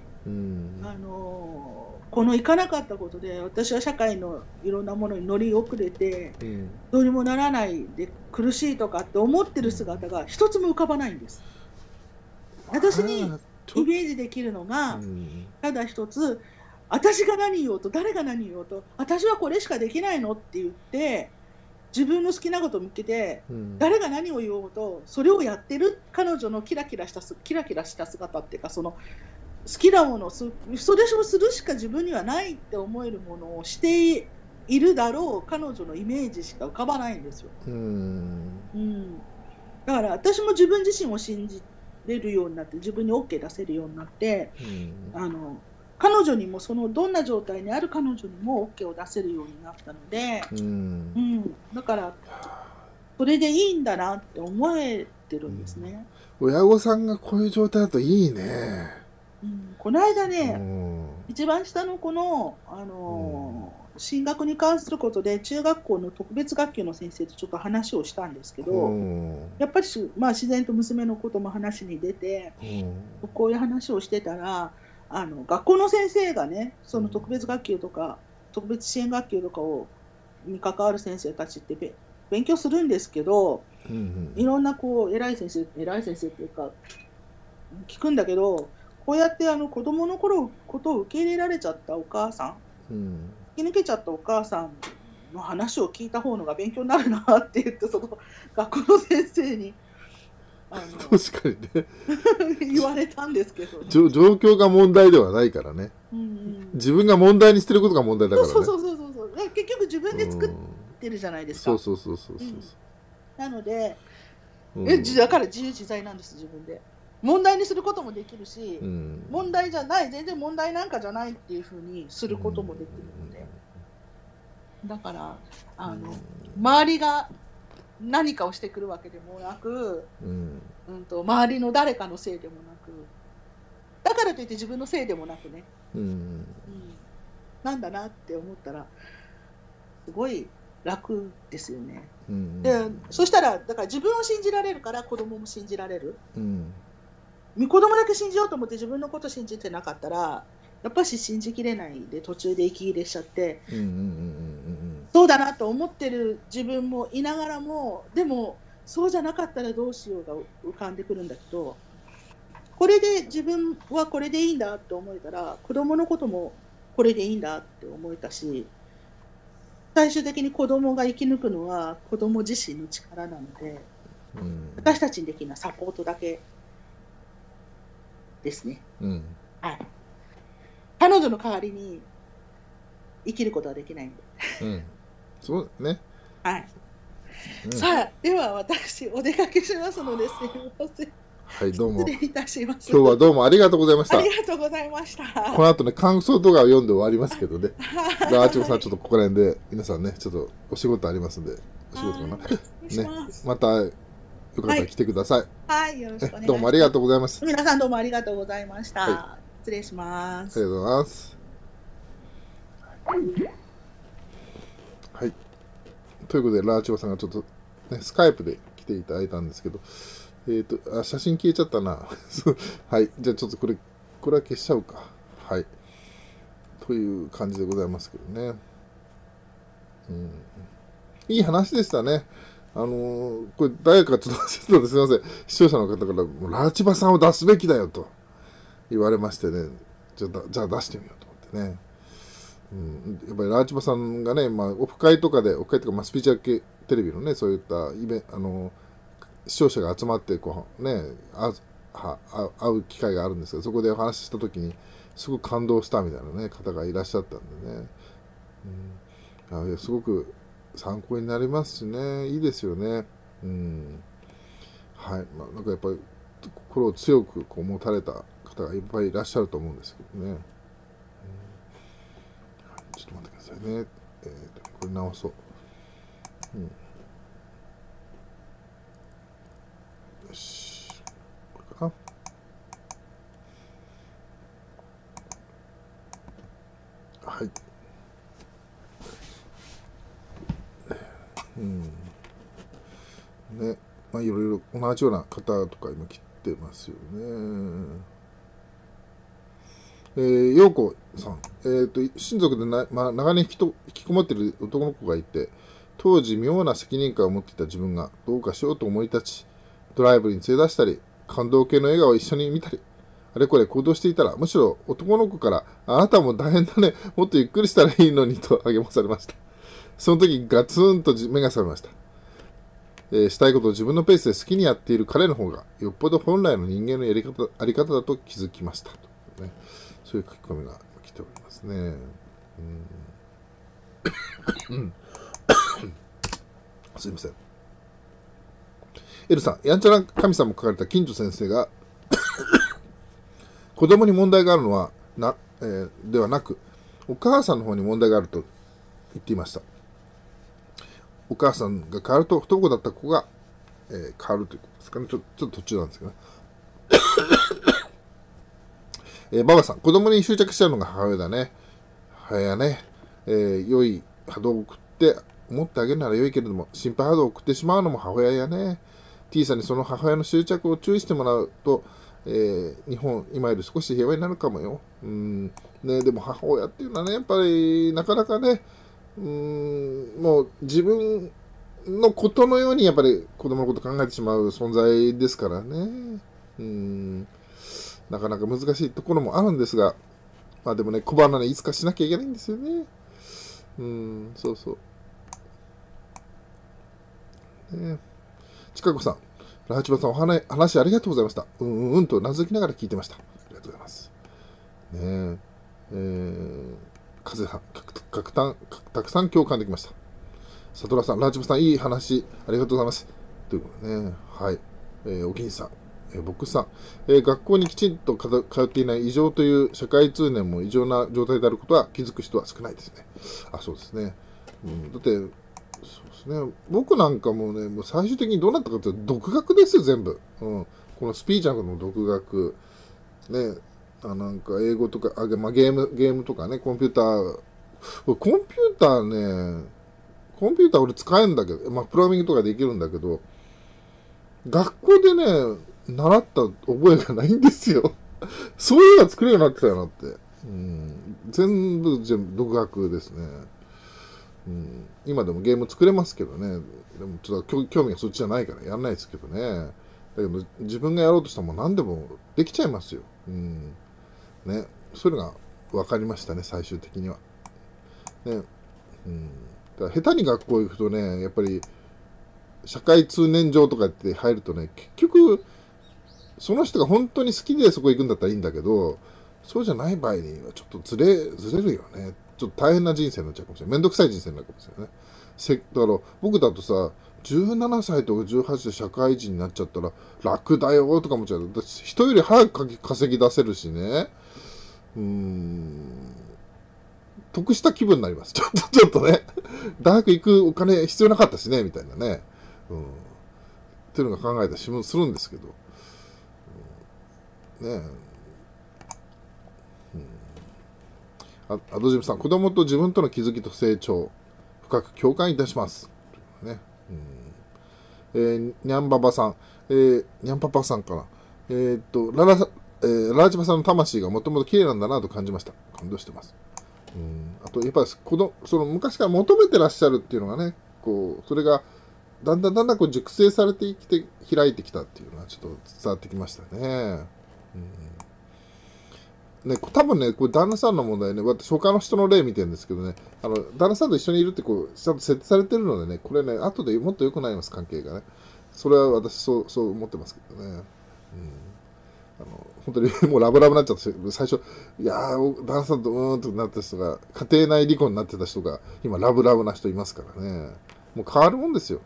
この行かなかったことで私は社会のいろんなものに乗り遅れて、どうにもならないで苦しいとかって思ってる姿が一つも浮かばないんです。私にイメージできるのが、ただ一つ、私が何言おうと誰が何言おうと私はこれしかできないのって言って自分の好きなことを見つけて、誰が何を言おうとそれをやってる彼女のキラキラした姿っていうか、その好きなものそれをするしか自分にはないって思えるものをしているだろう彼女のイメージしか浮かばないんですよ。だから私も自分自身を信じれるようになって、自分に OK 出せるようになって、彼女にもどんな状態にある彼女にも OK を出せるようになったので、だからそれでいいんだなって思えてるんですね。 親御さんがこういう状態だといいね。 この間ね、一番下の子の、進学に関することで中学校の特別学級の先生とちょっと話をしたんですけど、やっぱり自然と娘のことも話に出て、こういう話をしてたら学校の先生がね、その特別学級とか特別支援学級とかに関わる先生たちって勉強するんですけど、いろんな偉い先生っていうか聞くんだけど、こうやって子供のことを受け入れられちゃったお母さん、引き抜けちゃったお母さんの話を聞いた方のが勉強になるなって言って、その学校の先生に確かにね言われたんですけど、 状況が問題ではないからね、自分が問題にしてることが問題だからね。 そう結局自分で作ってるじゃないですか。なので、だから自由自在なんです。自分で問題にすることもできるし、問題じゃない、全然問題なんかじゃないっていう風にすることもできるので、だから周りが何かをしてくるわけでもなく、周りの誰かのせいでもなく、だからといって自分のせいでもなくね、なんだなって思ったらすごい楽ですよね。でそしたらだから自分を信じられるから子供も信じられる。子供だけ信じようと思って自分のこと信じてなかったら、 やっぱし信じきれないで途中で息切れしちゃって、 うんうんうんうんそうだなと思ってる自分もいながらも、でもそうじゃなかったらどうしようが浮かんでくるんだけど、これで自分はこれでいいんだって思えたら、子供のこともこれでいいんだって思えたし、最終的に子供が生き抜くのは子供自身の力なので、私たちにできるのはサポートだけですね。 うんうんはい。彼女の代わりに生きることはできないんで。 うんそうね。 はい。 うんさあ、では私、お出かけしますので、すいません。 はい、どうも。 失礼いたします。 今日はどうもありがとうございましあた。 りがとうございました。 この後ね、感想動画を読んで終わりますけどね。 はいラーチョコさん、ちょっとここら辺で、皆さんね、ちょっとお仕事ありますんで、お仕事かな。 はい失礼しねま、すまた、よかったら来てください。 はい、よろしくお願いします。 どうもありがとうございます。 皆さんどうもありがとうございました。 は失礼します。 ありがとうございます。はい。ということで、ラーチョコさんがちょっと、ね、スカイプで来ていただいたんですけど、写真消えちゃったな。そうはい。じゃあちょっとこれは消しちゃうか。はい。という感じでございますけどね。いい話でしたね。これ誰かちょっとすみません。視聴者の方から、もうラーチバさんを出すべきだよと言われましてね。じゃあ出してみようと思ってね。やっぱりラーチバさんがね、オフ会とか、スピーチャー系テレビのね、そういった視聴者が集まってこう、ね、会う機会があるんですけど、そこでお話ししたときに、すごく感動したみたいな、ね、方がいらっしゃったんでね、すごく参考になりますしね、いいですよね。はい。なんかやっぱり、心を強くこう持たれた方がいっぱいいらっしゃると思うんですけどね。ちょっと待ってくださいね。これ直そう。よし。これかな。はい。ね。いろいろ同じような方とか今切ってますよね。陽子さん。親族で長年引きこもっている男の子がいて、当時妙な責任感を持っていた自分がどうかしようと思い立ち、ドライブに連れ出したり、感動系の映画を一緒に見たり、あれこれ行動していたら、むしろ男の子から、あなたも大変だね、もっとゆっくりしたらいいのにと励まされました。その時ガツンと目が覚めました。したいことを自分のペースで好きにやっている彼の方が、よっぽど本来の人間のあり方だと気づきました。ね、そういう書き込みが来ておりますね。すいません。エルさん、やんちゃな神さんも書かれた近所先生が子供に問題があるのはではなく、お母さんの方に問題があると言っていました。お母さんが変わると不登校だった子が、変わるということですかね。ちょっと途中なんですけどね。ババさん、子供に執着しちゃうのが母親だね。母親ね、良い波動を送って思ってあげるなら良いけれども、心配波動を送ってしまうのも母親やね。T さんにその母親の執着を注意してもらうと、日本、今より少し平和になるかもよ。ね、でも母親っていうのはね、やっぱりなかなかね、もう自分のことのようにやっぱり子供のこと考えてしまう存在ですからね。なかなか難しいところもあるんですが、でもね、小離れいつかしなきゃいけないんですよね。そうそう。ね、近子さん、ラーチバさん、話ありがとうございました。とうなずきながら聞いてました。ありがとうございます。ね風さん、たくさん共感できました。里良さん、ラーチバさん、いい話、ありがとうございます。ということでね、はい。おきんさん、僕さん、学校にきちんと通っていない異常という社会通念も異常な状態であることは気づく人は少ないですね。そうですね。だって、そうですね。僕なんかもね、もう最終的にどうなったかというと、独学ですよ、全部。このスピーチャーの独学。ね、なんか英語とか、ゲームとかね、コンピューター俺使えるんだけど、プログラミングとかできるんだけど、学校でね、習った覚えがないんですよ。そういうのが作れるようになってたよなって。 全部独学ですね。今でもゲーム作れますけどね。でもちょっと興味がそっちじゃないからやんないですけどね。だけど自分がやろうとしたらもう何でもできちゃいますよ。ね。そういうのが分かりましたね、最終的には。ね。だから下手に学校行くとね、やっぱり社会通念上とかって入るとね、結局、その人が本当に好きでそこ行くんだったらいいんだけど、そうじゃない場合にはちょっとずれるよね。ちょっと大変な人生になっちゃうかもしれない。めんどくさい人生になるかもしれないね。だから僕だとさ、17歳とか18で社会人になっちゃったら楽だよとか思っちゃう。人より早く稼ぎ出せるしね。得した気分になります。ちょっとね。大学行くお金必要なかったしね、みたいなね。っていうのが考えたりするんですけど。ねアドジムさん、子供と自分との気づきと成長、深く共感いたします。ね。にゃんばばさん、にゃんぱぱさんかな。ララジバさんの魂がもともと綺麗なんだなと感じました。感動してます。あと、やっぱりその昔から求めてらっしゃるっていうのがね、それがだんだん熟成されてきて開いてきたっていうのはちょっと伝わってきましたね。多分ね、これ旦那さんの問題ね、私他の人の例見てるんですけどね、旦那さんと一緒にいるってちゃんと設定されてるのでね、これね、後でもっと良くなります、関係がね。それは私そう思ってますけどね。本当にもうラブラブになっちゃって、最初、いやー、旦那さんととなった人が、家庭内離婚になってた人が、今ラブラブな人いますからね。もう変わるもんですよ。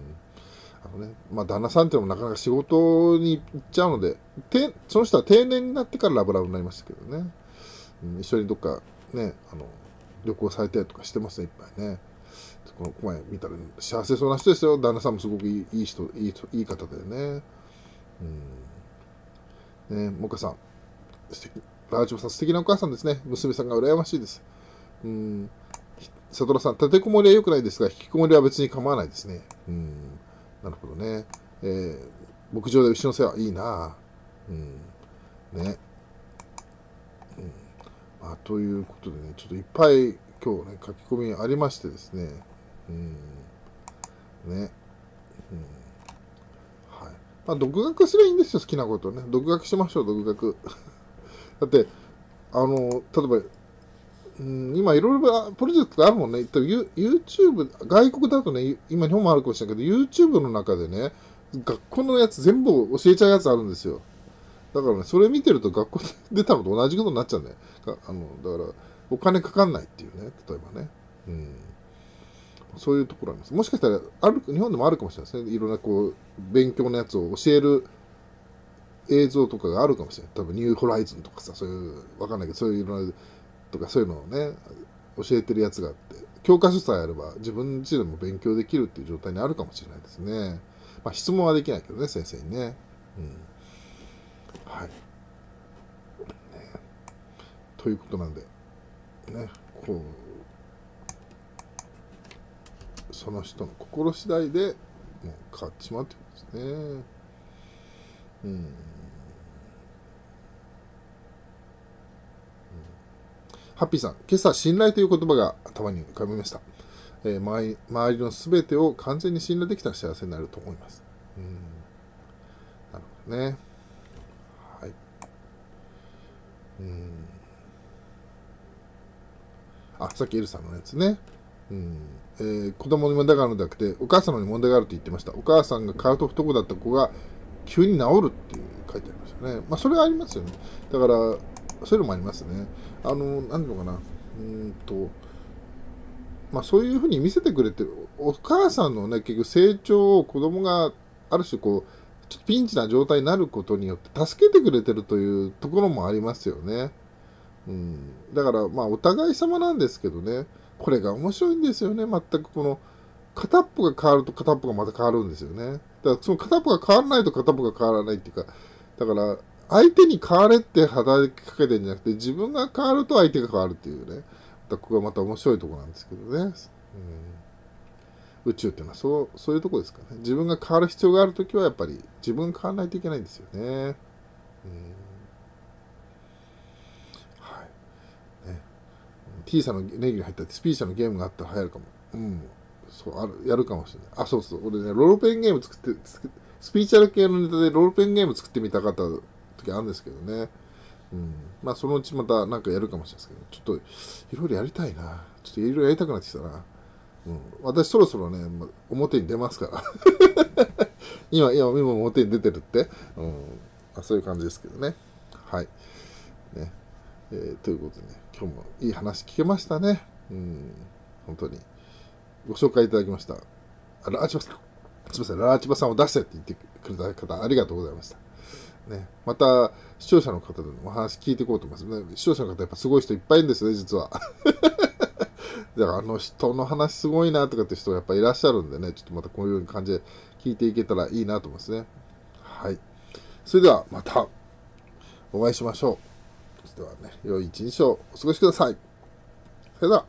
旦那さんっていうのもなかなか仕事に行っちゃうので、その人は定年になってからラブラブになりましたけどね。一緒にどっかね、旅行されたりとかしてますね、いっぱいね。この前見たら幸せそうな人ですよ。旦那さんもすごくいい人、いい方だよね。もかさん、ラージオさん素敵なお母さんですね。娘さんが羨ましいです。サトラさん、立てこもりは良くないですが、引きこもりは別に構わないですね。なるほどね。牧場で牛の世話、いいなね。ということでね、ちょっといっぱい今日ね、書き込みありましてですね。ね。はい。独学すればいいんですよ、好きなことね。独学しましょう、独学。だって、例えば、今いろいろプロジェクトがあるもんね。YouTube、外国だとね、今日本もあるかもしれないけど、YouTube の中でね、学校のやつ全部教えちゃうやつあるんですよ。だからね、それ見てると学校で出たのと同じことになっちゃうんだよ。だから、お金かかんないっていうね、例えばね。そういうところあります。もしかしたら、日本でもあるかもしれないですね。いろんな勉強のやつを教える映像とかがあるかもしれない。多分ニューホライズンとかさ、そういう、わかんないけど、そういういろんな、とかそういうのをね、教えてるやつがあって、教科書さえあれば自分自身でも勉強できるっていう状態にあるかもしれないですね。質問はできないけどね、先生にね。はい。ということなんで、ね、その人の心次第でもう変わってしまうということですね。ハッピーさん、今朝信頼という言葉が頭に浮かびました。周りのすべてを完全に信頼できたら幸せになると思います。なるほどね。はい。さっきエルさんのやつね。子供に問題があるのではなくて、お母さんのに問題があると言ってました。お母さんが体不登校だった子が急に治るっていう書いてありましたね。それはありますよね。だから、そういうのもありますね。なんていうのかな。そういうふうに見せてくれてる、お母さんのね、結局成長を子供がある種ちょっとピンチな状態になることによって助けてくれてるというところもありますよね。だから、お互い様なんですけどね、これが面白いんですよね、全く片っぽが変わると片っぽがまた変わるんですよね。だからその片っぽが変わらないと片っぽが変わらないっていうか、だから、相手に変われって働きかけてるんじゃなくて、自分が変わると相手が変わるっていうね、ここがまた面白いところなんですけどね。宇宙っていうのはそういうところですかね。自分が変わる必要があるときはやっぱり自分が変わらないといけないんですよね。はい。ね。 T 社のネギに入ったスピー社のゲームがあったら流行るかも。うん。そう、やるかもしれない。あ、そうそう。俺ね、ロールペンゲームスピーチャル系のネタでロールペンゲーム作ってみたかった時あるんですけどね。うん。まあ、そのうちまたなんかやるかもしれないですけど、ちょっと、いろいろやりたいな。ちょっといろいろやりたくなってきたな。うん。私そろそろね、表に出ますから。今表に出てるって。うん。そういう感じですけどね。はい。ね。ということでね、今日もいい話聞けましたね。うん。本当に。ご紹介いただきました。ラーチバさん。すみません、ラーチバさんを出してって言ってくれた方、ありがとうございました。ね。また、視聴者の方でもお話聞いていこうと思いますね。視聴者の方、やっぱすごい人いっぱいいるんですね、実は。だから、あの人の話すごいなとかって人がやっぱいらっしゃるんでね、ちょっとまたこういう感じで聞いていけたらいいなと思いますね。はい。それでは、またお会いしましょう。それではね、良い一日をお過ごしください。それでは。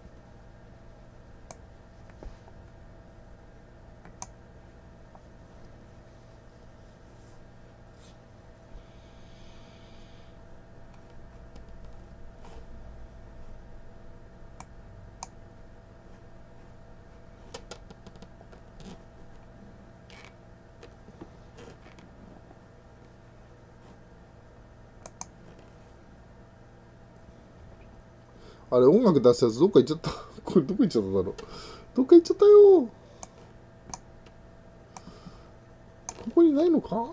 あれ、音楽出すやつどっか行っちゃった。これどこ行っちゃっただろう。どっか行っちゃったよ。ここにないのか。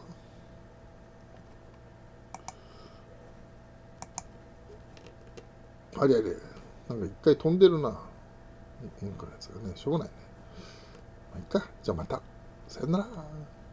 ありゃりゃ。なんか一回飛んでるな。音楽のやつがね、しょうがないね。まあ、いっか。じゃあまた。さよなら。